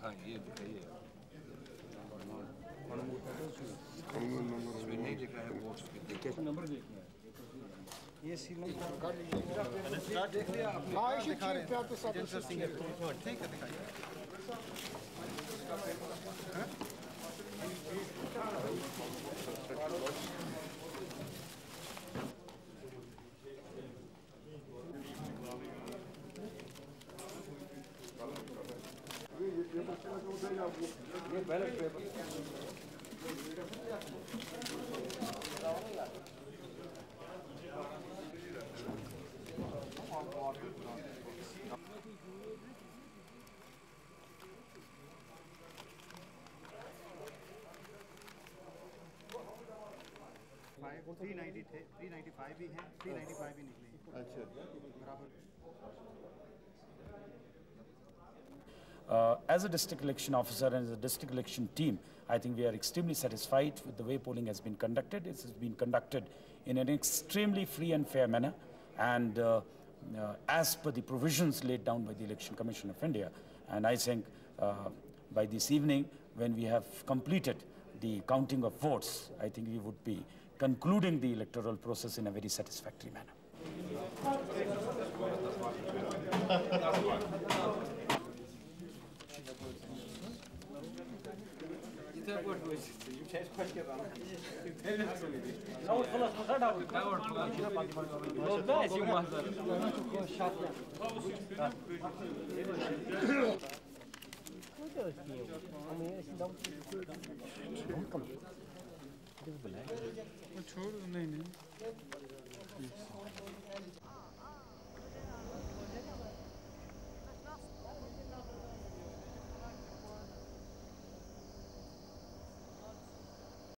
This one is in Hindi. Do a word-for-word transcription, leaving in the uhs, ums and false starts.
हाँ ये दिखाइए इसमें नहीं लिखा है वोट्स कितने नंबर देखना है ये सी नंबर कर लीजिए देख लिया आपने हाँ इसी चीज पे आपके साथ इंटरेस्टिंग है ठीक है दिखाइए ये बैलेट पेपर थ्री नाइन्टी थे थ्री नाइन्टी फाइव भी हैं थ्री नाइन्टी फाइव भी निकले अच्छा बराबर Uh, as a district election officer and as a district election team, I think we are extremely satisfied with the way polling has been conducted. It has been conducted in an extremely free and fair manner, and uh, uh, as per the provisions laid down by the Election Commission of India. And I think uh, by this evening, when we have completed the counting of votes, I think we would be concluding the electoral process in a very satisfactory manner. छोड़ नहीं नहीं